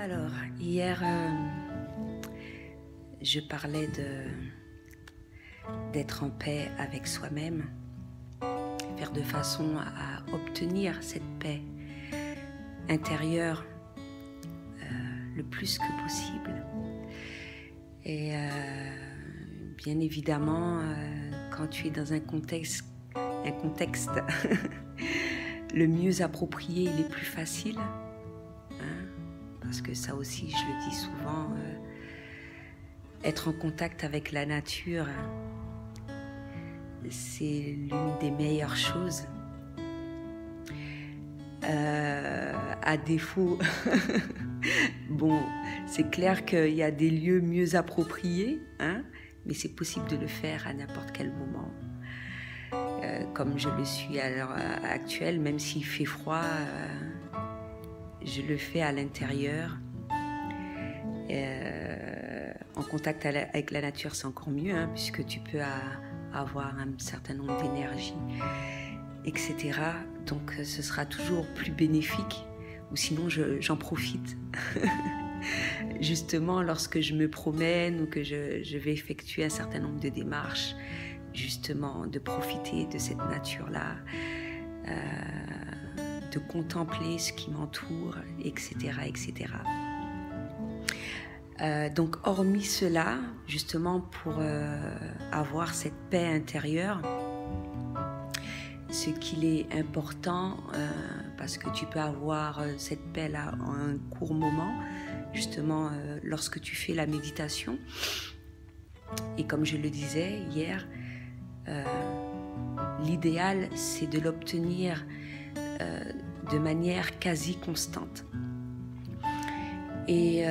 Alors, hier, je parlais d'être en paix avec soi-même, faire de façon à obtenir cette paix intérieure le plus que possible. Et bien évidemment, quand tu es dans un contexte le mieux approprié, il est plus facile. Parce que ça aussi, je le dis souvent, être en contact avec la nature, c'est l'une des meilleures choses. À défaut, bon, c'est clair qu'il y a des lieux mieux appropriés, mais c'est possible de le faire à n'importe quel moment. Comme je le suis à l'heure actuelle, même s'il fait froid, je le fais à l'intérieur. En contact avec la nature, c'est encore mieux, puisque tu peux avoir un certain nombre d'énergie, etc. Donc ce sera toujours plus bénéfique, ou sinon j'en profite. Justement, lorsque je me promène ou que je vais effectuer un certain nombre de démarches, justement de profiter de cette nature-là, de contempler ce qui m'entoure, etc., etc. Donc, hormis cela, justement pour avoir cette paix intérieure, ce qu'il est important, parce que tu peux avoir cette paix-là en un court moment, justement lorsque tu fais la méditation. Et comme je le disais hier, l'idéal, c'est de l'obtenir de manière quasi constante. Et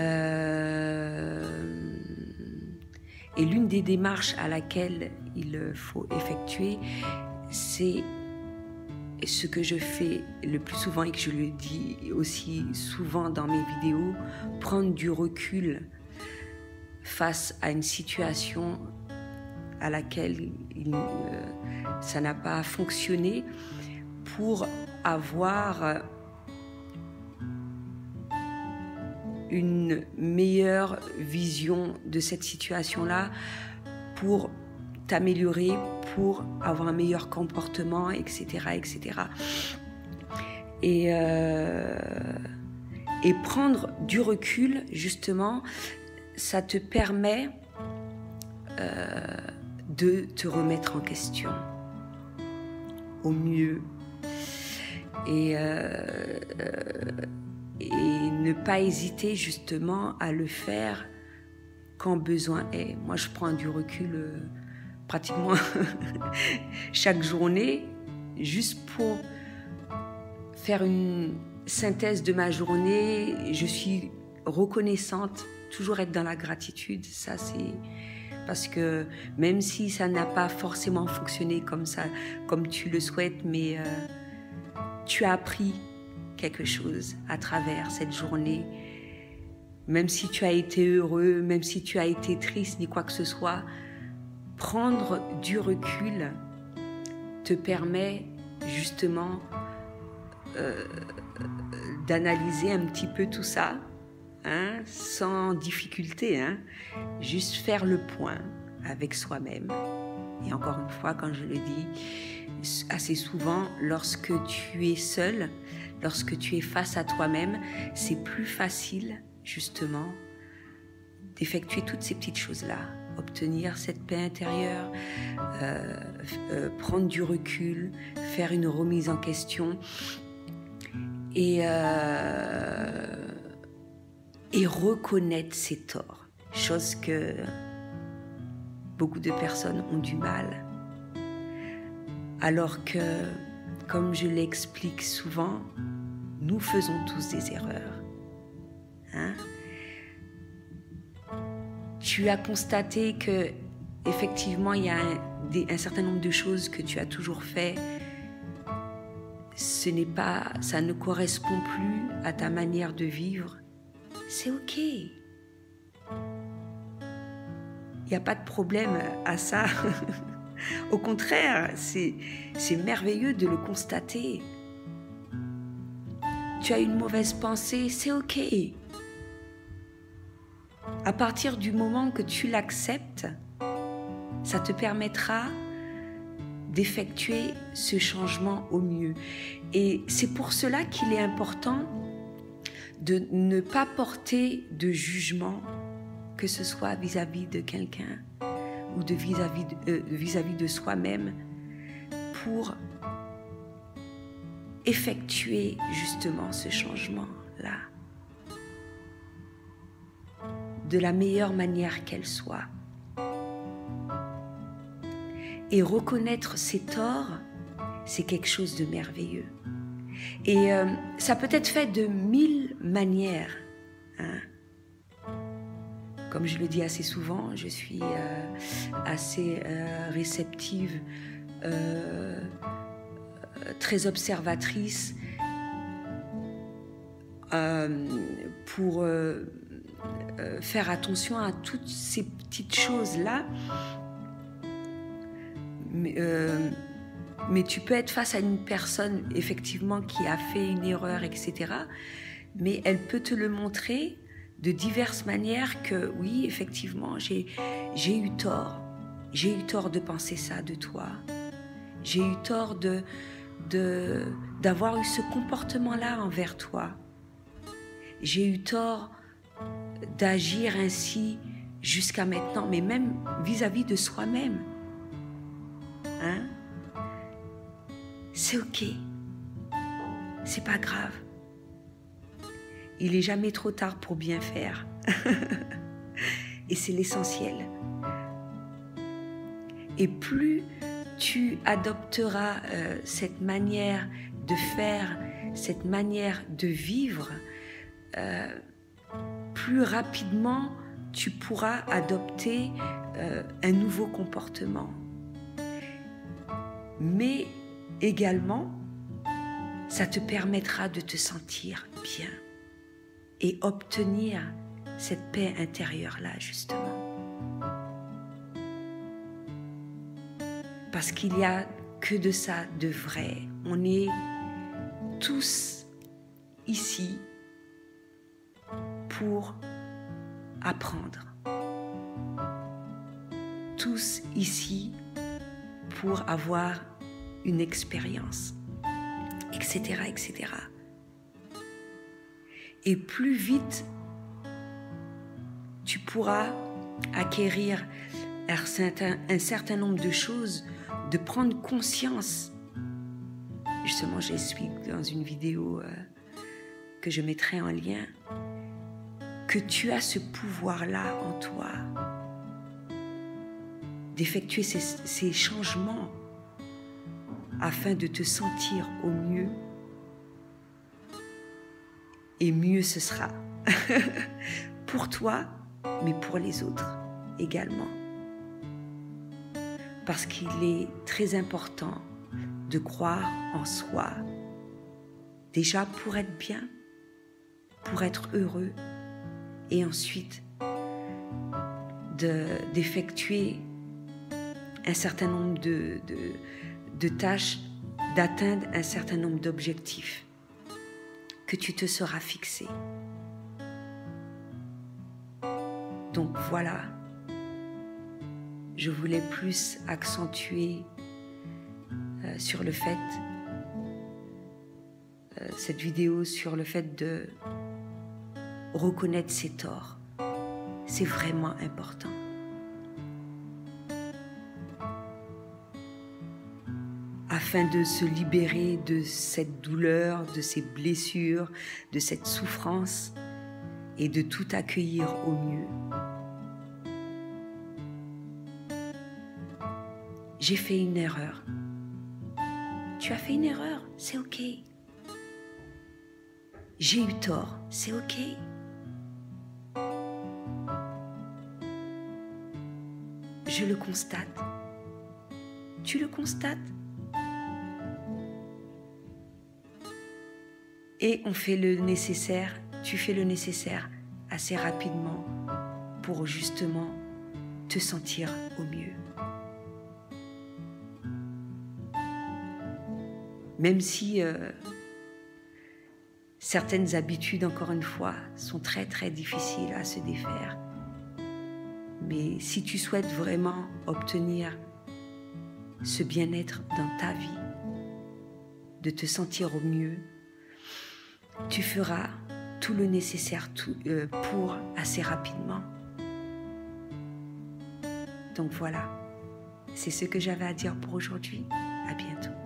l'une des démarches à laquelle il faut effectuer, c'est ce que je fais le plus souvent et que je le dis aussi souvent dans mes vidéos, prendre du recul face à une situation à laquelle ça n'a pas fonctionné, pour avoir une meilleure vision de cette situation-là, pour t'améliorer, pour avoir un meilleur comportement, etc., etc. Et prendre du recul, justement, ça te permet de te remettre en question au mieux. Et ne pas hésiter justement à le faire quand besoin est. Moi, je prends du recul pratiquement chaque journée, juste pour faire une synthèse de ma journée. Je suis reconnaissante, toujours être dans la gratitude. Ça, c'est parce que même si ça n'a pas forcément fonctionné comme ça, comme tu le souhaites, mais tu as appris quelque chose à travers cette journée. Même si tu as été heureux, même si tu as été triste, ni quoi que ce soit, prendre du recul te permet justement d'analyser un petit peu tout ça, sans difficulté, juste faire le point avec soi-même. Et encore une fois, quand je le dis assez souvent, lorsque tu es seul, lorsque tu es face à toi-même, c'est plus facile, justement, d'effectuer toutes ces petites choses-là. Obtenir cette paix intérieure, prendre du recul, faire une remise en question et reconnaître ses torts. Chose que beaucoup de personnes ont du mal. Alors que, comme je l'explique souvent, nous faisons tous des erreurs. Tu as constaté que, effectivement, il y a un certain nombre de choses que tu as toujours fait. Ça ne correspond plus à ta manière de vivre. C'est ok. Il n'y a pas de problème à ça. Au contraire, c'est merveilleux de le constater. Tu as une mauvaise pensée, c'est ok. à partir du moment que tu l'acceptes, ça te permettra d'effectuer ce changement au mieux. Et c'est pour cela qu'il est important de ne pas porter de jugement, que ce soit vis-à-vis de quelqu'un ou de vis-à-vis de soi-même, pour effectuer justement ce changement-là de la meilleure manière qu'elle soit. Et reconnaître ses torts, c'est quelque chose de merveilleux. Et ça peut être fait de 1000 manières. Hein. Comme je le dis assez souvent, je suis assez réceptive, très observatrice pour faire attention à toutes ces petites choses-là. Mais tu peux être face à une personne effectivement qui a fait une erreur, etc. Mais elle peut te le montrer de diverses manières que oui, effectivement, j'ai eu tort. J'ai eu tort de penser ça de toi. J'ai eu tort d'avoir eu ce comportement-là envers toi. J'ai eu tort d'agir ainsi jusqu'à maintenant, mais même vis-à-vis de soi-même. Hein? C'est ok, c'est pas grave. Il est jamais trop tard pour bien faire. Et c'est l'essentiel. Et plus tu adopteras cette manière de faire, cette manière de vivre, plus rapidement tu pourras adopter un nouveau comportement. Mais également, ça te permettra de te sentir bien et obtenir cette paix intérieure-là, justement. Parce qu'il n'y a que de ça de vrai. On est tous ici pour apprendre. Tous ici pour avoir une expérience, etc., etc. Et plus vite tu pourras acquérir un certain nombre de choses, de prendre conscience. Justement, j'explique dans une vidéo que je mettrai en lien que tu as ce pouvoir-là en toi d'effectuer ces changements afin de te sentir au mieux. Et mieux ce sera pour toi, mais pour les autres également. Parce qu'il est très important de croire en soi, déjà pour être bien, pour être heureux, et ensuite d'effectuer un certain nombre de tâches, d'atteindre un certain nombre d'objectifs que tu te seras fixé. Donc voilà, je voulais plus accentuer sur le fait, cette vidéo sur le fait de reconnaître ses torts. C'est vraiment important. Afin de se libérer de cette douleur, de ces blessures, de cette souffrance et de tout accueillir au mieux. J'ai fait une erreur. Tu as fait une erreur, c'est ok. J'ai eu tort, c'est ok. Je le constate. Tu le constates. Et on fait le nécessaire, tu fais le nécessaire assez rapidement pour justement te sentir au mieux. Même si certaines habitudes, encore une fois, sont très très difficiles à se défaire, Mais si tu souhaites vraiment obtenir ce bien-être dans ta vie, de te sentir au mieux, tu feras tout le nécessaire pour assez rapidement. Donc voilà, c'est ce que j'avais à dire pour aujourd'hui. À bientôt.